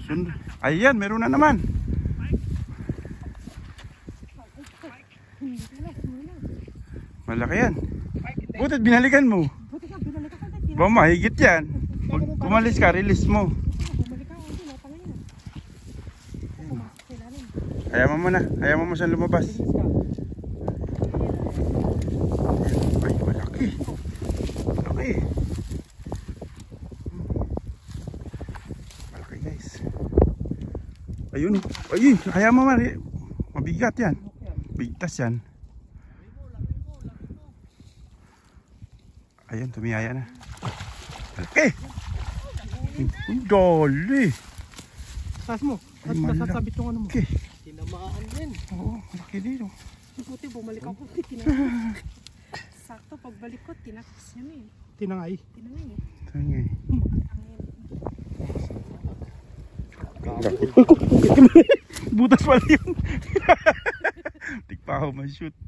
Ayan, meron na naman. Malaki yan. Butit binalikan mo. Ba mahigit yan. Kumalis ka, release mo. Ayaw mo muna. Ayaw mo siyang lumabas. Ay, malaki. Malaki. Malaki guys. Ayun. Ayun, ayaw mo mali. Mabigat yan. Bigtas yan. Ayun, tumiyaya na. Malaki. Ang dali. Sas mo. At nasasabit yung ano mo. Okay. Tinamaan din. Oo, malaki dito. Buti bumalik ako. Sakto pagbalik ko, tinakas niya na eh. Tinangay? Tinangay eh. Tangay. Butas pala yun. Di pa ako ma-shoot.